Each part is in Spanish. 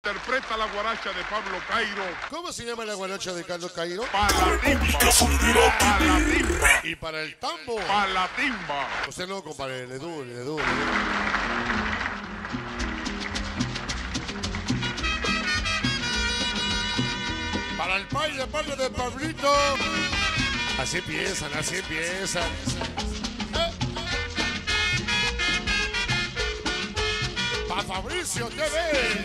interpreta la guaracha de Pablo Cairo. ¿Cómo se llama la guaracha de Carlos Cairo? Palatimba. Palatimba. Y para el tambo. Palatimba. Usted no, compadre, le duele. Para el pay de parte de Pablito. Así empiezan. Para Fabricio TV.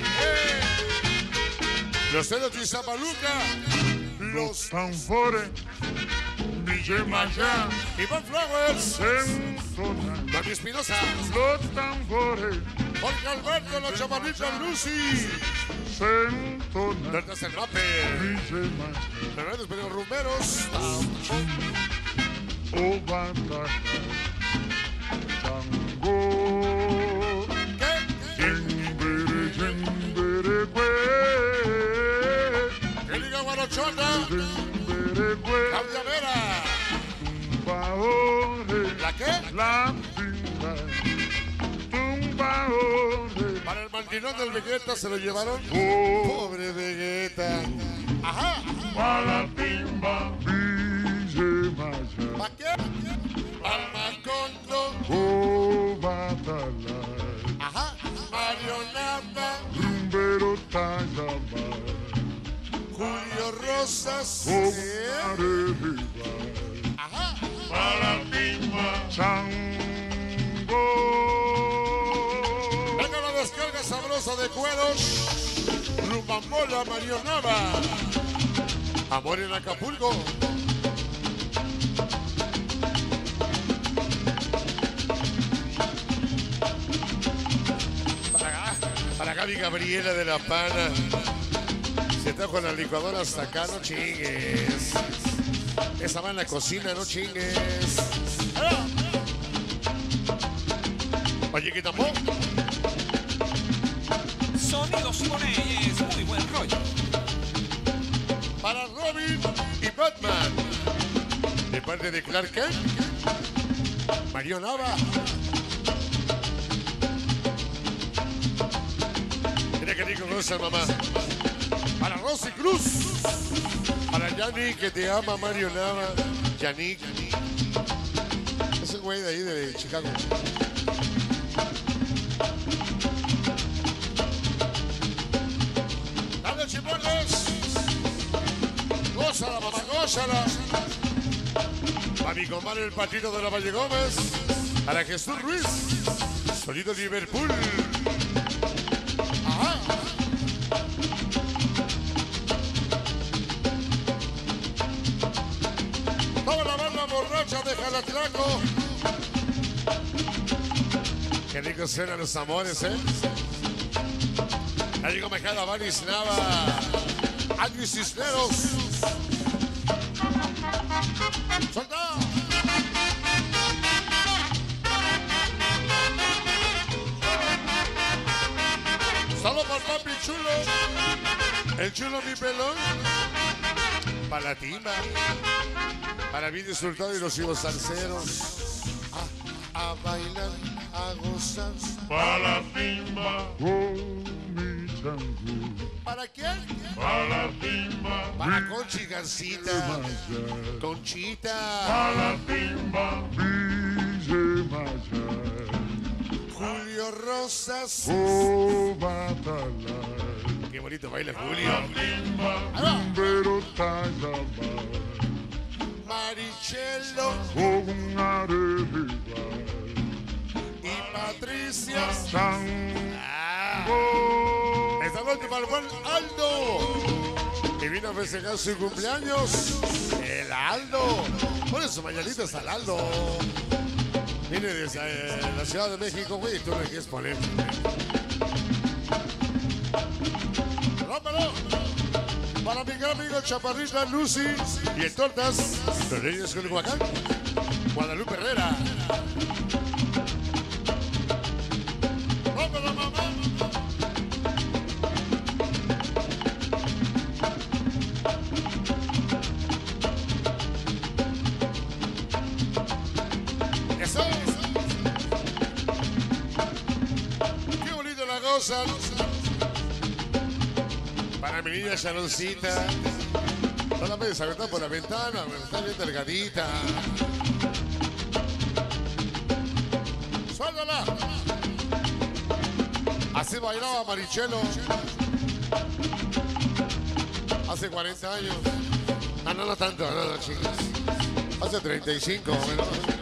Los celos de Zapaluca. Los tambores. Villemaya. Iván Flowers. Entonan. Dani Espinosa. Los tambores. Jorge Alberto, la chamarrita Lucy. Entonan. Verdes el Rapper. Villemaya. Reverdes pero rumberos. O batalla. Tango. Que diga Guarochona. Claudia Vera. ¿La qué? La timba. Tumbaores. Para el manquinón del Vegeta se lo llevaron. Oh. Pobre Vegeta. Ajá. Pa' la timba. Villemaya. ¿Pa' qué? Palma Condo. Oh, batalla. Ajá. Marionata. Rumbero Tayama. Julio Rosas. Oh, ¿Eh? arriba. Ajá. Pa' la timba. Chango. Venga la descarga sabrosa de cueros. Rubambola, Mario Nava. Amor en Acapulco. Para Gaby Gabriela de La Pana. Se trajo la licuadora hasta acá, no chingues. Esa va en la cocina, no chingues. Oye, ¿qué tampoco? Sonidos Moneyes, muy buen rollo. Para Robin y Batman. De parte de Clark Kent. Mario Nava. Mira que rico goza, mamá. Para Rosy Cruz. Para Yannick, que te ama, Mario Nava. Yannick. Es el güey de ahí de Chicago. Dale, chimones. Gózala, mamá, gózala. Para mi comadre el patito de la Valle Gómez. Para Jesús Ruiz. Sonido Liverpool. Ajá. Toda la banda borracha de Jalatlaco. Qué rico suenan los amores, ¿eh? Ahí como cada Valis Nava. Andy Cisneros. ¡Soltá! Solo para el papi chulo. El chulo mi pelón. Para la timba. Para Vini Sultado y los hijos salseros. A bailar, a gozar. Pa' la timba. Oh, mi chango. ¿Para quién? Pa' la timba. Para Conchi Garcita. Villemaya. Conchita. Pa' la timba. Villemaya. Julio Rosas. Oh, batalla. Qué bonito baila Julio. Rumbero Tayama. Marichelo Con arriba. y Patricia. Chango. Esta noche para el buen Aldo. Que vino a festejar su cumpleaños. El Aldo. Pone su mañanita hasta el Aldo. Viene desde la Ciudad de México, güey. Tú le quieres poner. ¡Rómpelo! Para mi gran amigo Chaparrita Lucy y el Tortas. Los Reyes Culhuacán. Guadalupe Herrera. ¡Rómpelo, mamá! ¡Eso! ¡Qué bonito la gozan! Para mi niña Sharoncita. No la puedes aventar por la ventana, güey. Está bien delgadita. ¡Suéltala! Así bailaba Marichelo. Hace 40 años. Ah, no, no tanto, no, chicos. Hace 35, bueno.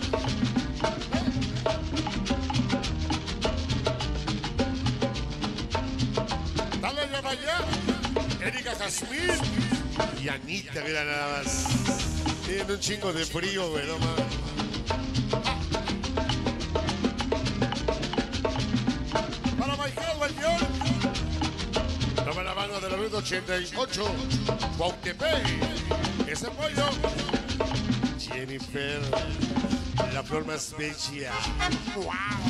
Dale ya allá. Erika Jazmín y Anita, mira nada más. Tienen un chingo de frío, güey, no más. Para Michael Valleón. Toma la mano de la ruta 88. Cuauhtémoc. Ese pollo. Jennifer. La flor más bella. ¡Wow!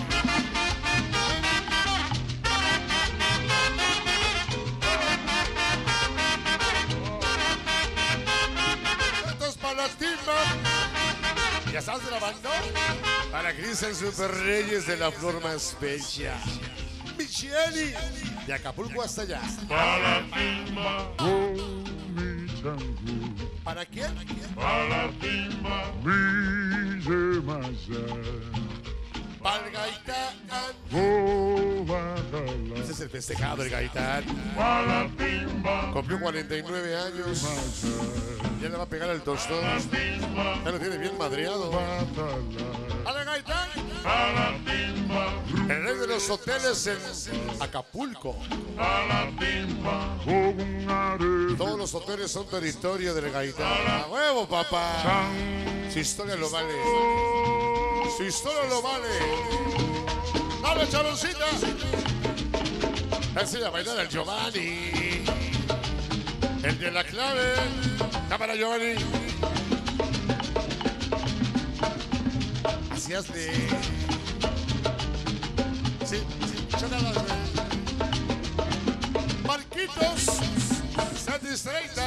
La timba. ¿Ya estás grabando? Para Cristian Super Reyes de la flor más bella. Micheli. De Acapulco hasta allá. Para la timba, oh mi tango. ¿Para quién? Para la timba, Ville Mazar. Para el Gaitán. Oh, bájala. Ese es el festejado, el Gaitán. Para la timba, Cumplió 49 años. Mazar. Ya le va a pegar el tostón. Ya lo tiene bien madreado. Bájala. ¡Ale, Gaitán! Para la timba, El rey de los hoteles en Acapulco. para la timba, con un arete. Todos los hoteles son territorio del Gaitán. ¡A huevo, papá! Su historia lo vale. Su historia lo vale. ¡Dale, Charoncita! Enseña a bailar el Giovanni. El de la clave. Cámara, Giovanni. Así hazle. Sí, chócala, güey. Marquitos. Santis 30.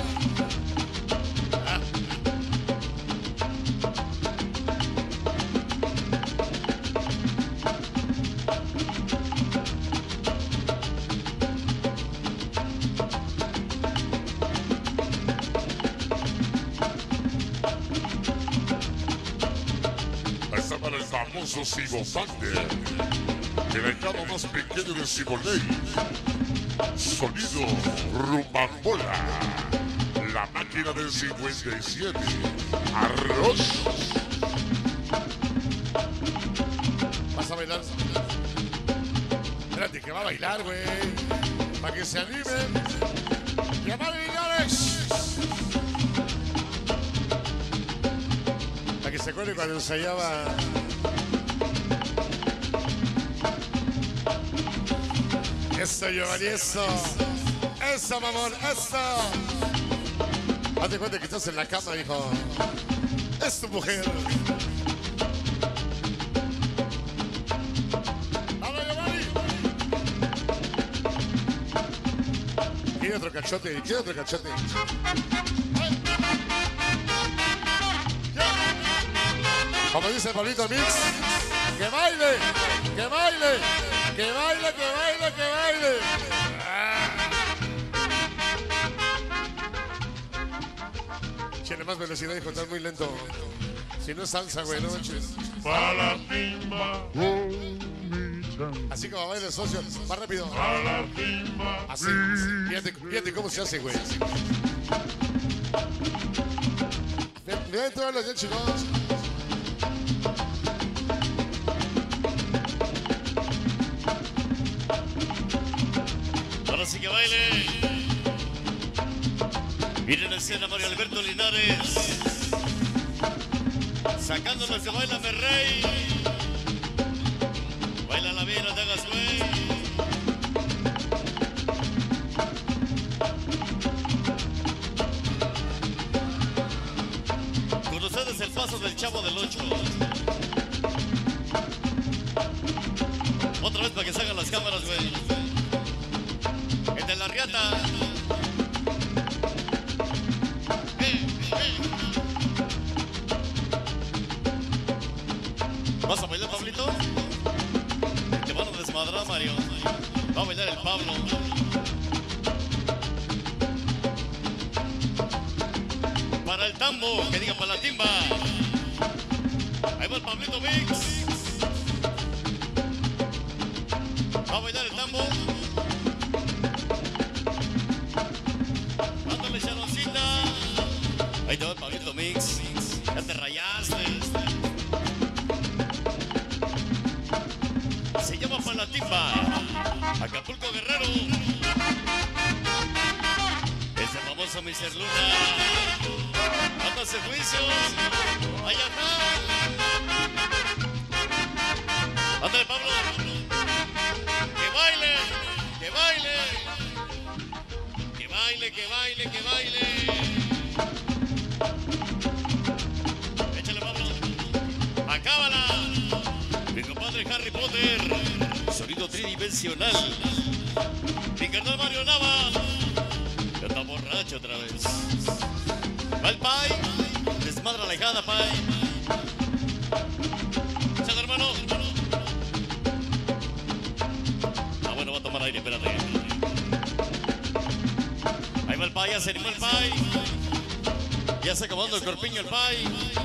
Está para el famoso Sibo Thunder, el mercado más pequeño de Siboney. Sonido Rumbambola, la máquina del 57. Arroz. Vas a bailar. Espérate, que va a bailar, güey. Para que se animen. ¡Llamar Linares! Para que se acuerde cuando ensayaba. Eso, Giovanni, eso. Eso, mamón, eso. Hazte cuenta que estás en la cama, hijo. Es tu mujer. ¡Habla, Giovanni! Quiere otro cachote, quiere otro cachote. Como dice Pablito Mix, que baile, que baile, que baile, que baile, que baile. Tiene más velocidad, hijo, estás muy lento. Si no es salsa, güey, no manches. Para la timba, oh mi tango. Así como baila el socio, más rápido. Para la timba, Así, fíjate cómo se hace, güey. Mira, todos los bien chicos. Ahora sí que baile. Viene en escena Mario Alberto Linares. Sacándonos de Bailame Rey. Bailala bien, no te hagas güey. Con ustedes el paso del Chavo del 8. Otra vez para que salgan las cámaras, güey. El de la riata. ¿Vas a bailar, Pablito? Te van a desmadrar, Mario. Va a bailar el Pablo. tambo, que diga para la timba. Ahí va el Pablito Mix. Va a bailar el tambo. Dándole Sharoncita. Ahí te va el Pablito Mix. Ya te rayaste. Se llama para la timba. Acapulco Guerrero. Ese famoso Mr. Luna. Hágase juicios. Allá está. Ándale, Pablo. Que baile. Que baile. Que baile, que baile, que baile. Échale, Pablo. Acábala. Mi compadre Harry Potter. Sonido tridimensional. Mi carnal Mario Nava. Ya está borracho otra vez. Va el Pai. Desmadra alejada, Pai. Échale, hermano. Ah, bueno, va a tomar aire, espérate. Ahí va el Pai, ya se animó el Pai. Ya está acabando el corpiño el Pai.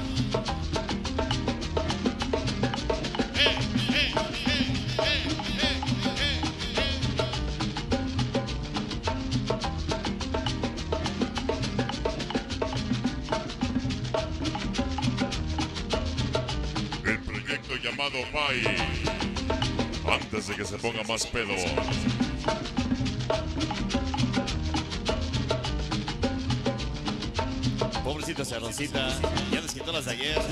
Llamado Pai, antes de que se ponga más pedo. Pobrecita Cerroncita, ya les quitó las de ayer.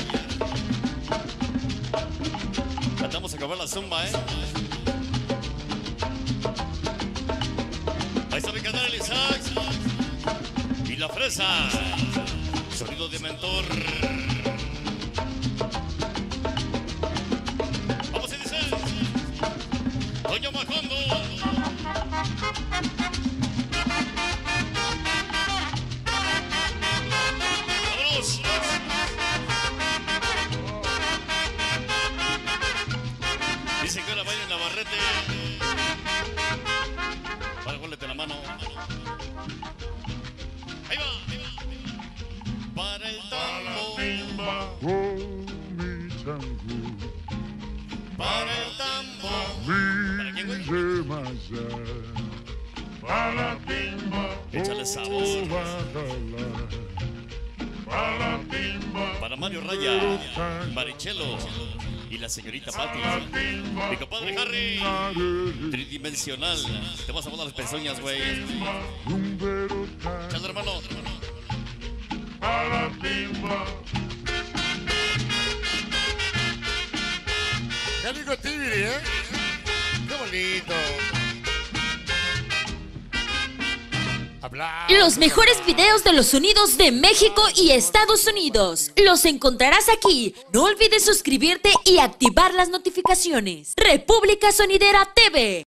Tratamos de acabar la zumba, Ahí está mi canal el Isaac y la fresa. Sonido de mentor. Toño Macondo. Vámonos. Dicen que ahora baila en Navarrete. Para golete la mano. Ahí va. Para el tambo. Para el tambo. ¿Para quién, güey? Échale sabor. Para Mario Raya, Marichelo y la señorita Patti. Mi compadre Harry. Tridimensional. Te vas a poner las pezuñas, güey. Échale, hermano. Qué rico Tibiri, Qué bonito. Los mejores videos de los sonidos de México y Estados Unidos los encontrarás aquí. No olvides suscribirte y activar las notificaciones. República Sonidera TV.